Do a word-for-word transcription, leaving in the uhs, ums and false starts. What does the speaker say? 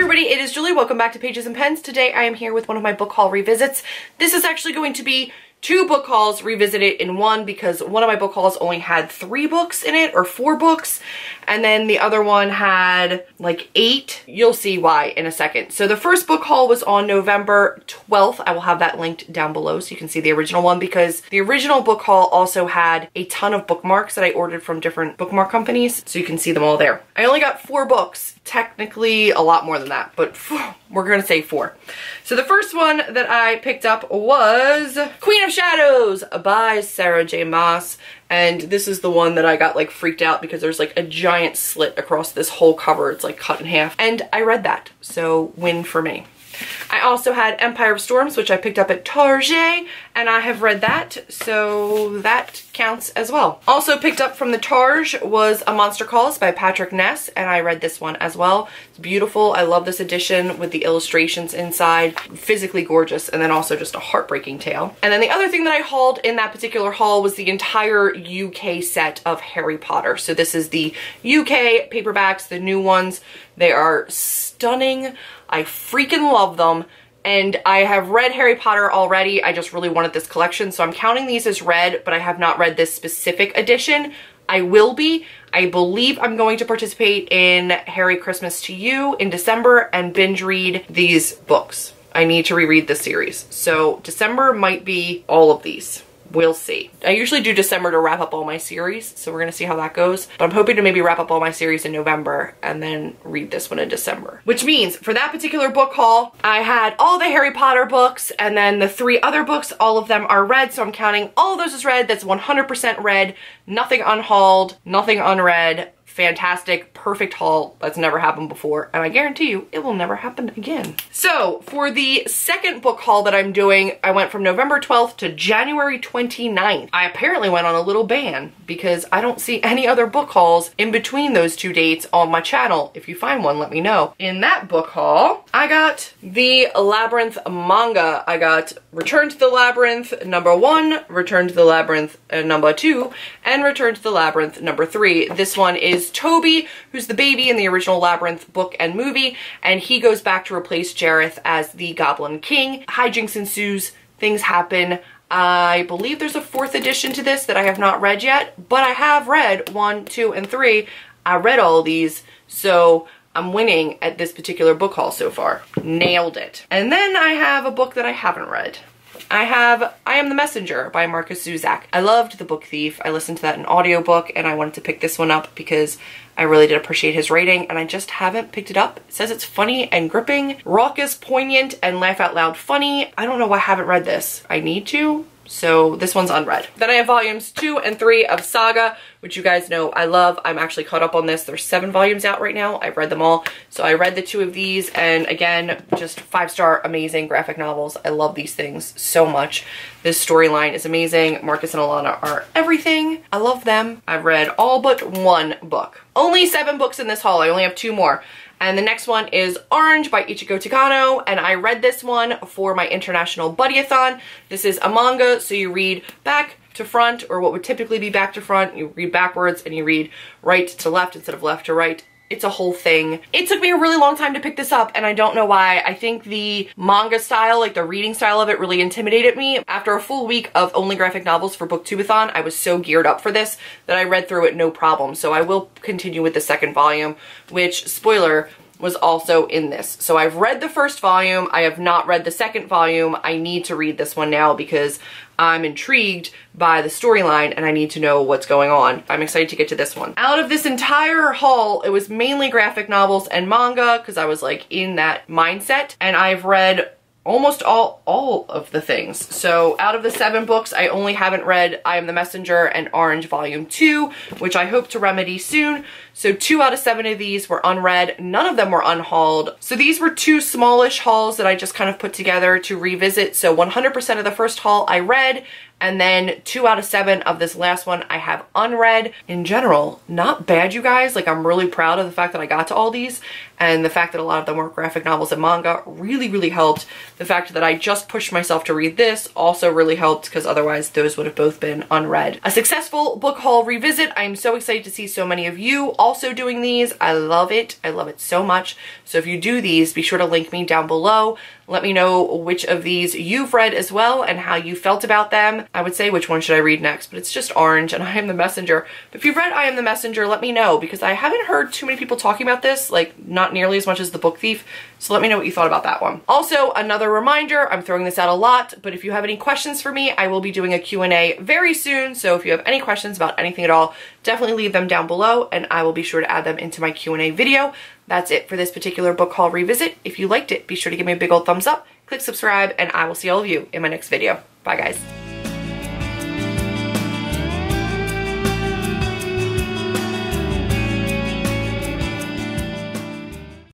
everybody, it is Julie. Welcome back to Pages and Pens. Today I am here with one of my book haul revisits. This is actually going to be two book hauls revisited in one because one of my book hauls only had three books in it, or four books, and then the other one had like eight. You'll see why in a second. So the first book haul was on November twelfth. I will have that linked down below so you can see the original one, because the original book haul also had a ton of bookmarks that I ordered from different bookmark companies, so you can see them all there. I only got four books, technically a lot more than that, but we're gonna say four. So the first one that I picked up was Queen of Shadows by Sarah J. Maas. And this is the one that I got like freaked out because there's like a giant slit across this whole cover. It's like cut in half. And I read that, so win for me. I also had Empire of Storms, which I picked up at Target, and I have read that, so that counts as well. Also picked up from the Target was A Monster Calls by Patrick Ness, and I read this one as well. It's beautiful. I love this edition with the illustrations inside. Physically gorgeous, and then also just a heartbreaking tale. And then the other thing that I hauled in that particular haul was the entire U K set of Harry Potter. So this is the U K paperbacks, the new ones. They are stunning. I freaking love them. And I have read Harry Potter already. I just really wanted this collection, so I'm counting these as read, but I have not read this specific edition. I will be. I believe I'm going to participate in Harry Christmas to You in December and binge read these books. I need to reread this series. So December might be all of these. We'll see. I usually do December to wrap up all my series, so we're gonna see how that goes. But I'm hoping to maybe wrap up all my series in November and then read this one in December. Which means for that particular book haul, I had all the Harry Potter books and then the three other books, all of them are read, so I'm counting all of those as read. That's one hundred percent read, nothing unhauled, nothing unread. Fantastic, perfect haul. That's never happened before, and I guarantee you it will never happen again. So for the second book haul that I'm doing, I went from November twelfth to January twenty-ninth. I apparently went on a little ban because I don't see any other book hauls in between those two dates on my channel. If you find one, let me know. In that book haul, I got the Labyrinth manga. I got Return to the Labyrinth number one, Return to the Labyrinth uh, number two, and Return to the Labyrinth number three. This one is Toby, who's the baby in the original Labyrinth book and movie, and he goes back to replace Jareth as the Goblin King. Hijinks ensues, things happen. I believe there's a fourth edition to this that I have not read yet, but I have read one, two, and three. I read all of these, so I'm winning at this particular book haul so far. Nailed it. And then I have a book that I haven't read. I have I Am the Messenger by Marcus Zusak. I loved The Book Thief. I listened to that in audiobook, and I wanted to pick this one up because I really did appreciate his writing, and I just haven't picked it up. It says it's funny and gripping, raucous, poignant, and laugh out loud funny. I don't know why I haven't read this. I need to. So this one's unread. Then I have volumes two and three of Saga, which you guys know I love. I'm actually caught up on this. There's seven volumes out right now. I've read them all. So I read the two of these, and again, just five-star amazing graphic novels. I love these things so much. This storyline is amazing. Marcus and Alana are everything. I love them. I've read all but one book. Only seven books in this haul. I only have two more. And the next one is Orange by Ichigo Takano, and I read this one for my International Buddy-a-thon. This is a manga, so you read back to front, or what would typically be back to front. You read backwards and you read right to left instead of left to right. It's a whole thing. It took me a really long time to pick this up, and I don't know why. I think the manga style, like the reading style of it, really intimidated me. After a full week of only graphic novels for Booktubeathon, I was so geared up for this that I read through it no problem. So I will continue with the second volume, which, spoiler, was also in this. So I've read the first volume. I have not read the second volume. I need to read this one now because I'm intrigued by the storyline and I need to know what's going on. I'm excited to get to this one. Out of this entire haul, it was mainly graphic novels and manga because I was like in that mindset, and I've read almost all all of the things. So out of the seven books, I only haven't read I Am the Messenger and Orange Volume two, which I hope to remedy soon. So two out of seven of these were unread. None of them were unhauled. So these were two smallish hauls that I just kind of put together to revisit. So one hundred percent of the first haul I read, And then two out of seven of this last one I have unread. In general, not bad, you guys. Like, I'm really proud of the fact that I got to all these, and the fact that a lot of them were graphic novels and manga really, really helped. The fact that I just pushed myself to read this also really helped, because otherwise those would have both been unread. A successful book haul revisit. I'm so excited to see so many of you also doing these. I love it. I love it so much. So if you do these, be sure to link me down below. Let me know which of these you've read as well and how you felt about them. I would say which one should I read next, but it's just Orange and I Am the Messenger. But if you've read I Am the Messenger, let me know, because I haven't heard too many people talking about this, like not nearly as much as The Book Thief. So let me know what you thought about that one. Also, another reminder, I'm throwing this out a lot, but if you have any questions for me, I will be doing a Q and A very soon. So if you have any questions about anything at all, definitely leave them down below and I will be sure to add them into my Q and A video. That's it for this particular book haul revisit. If you liked it, be sure to give me a big old thumbs up, click subscribe, and I will see all of you in my next video. Bye, guys.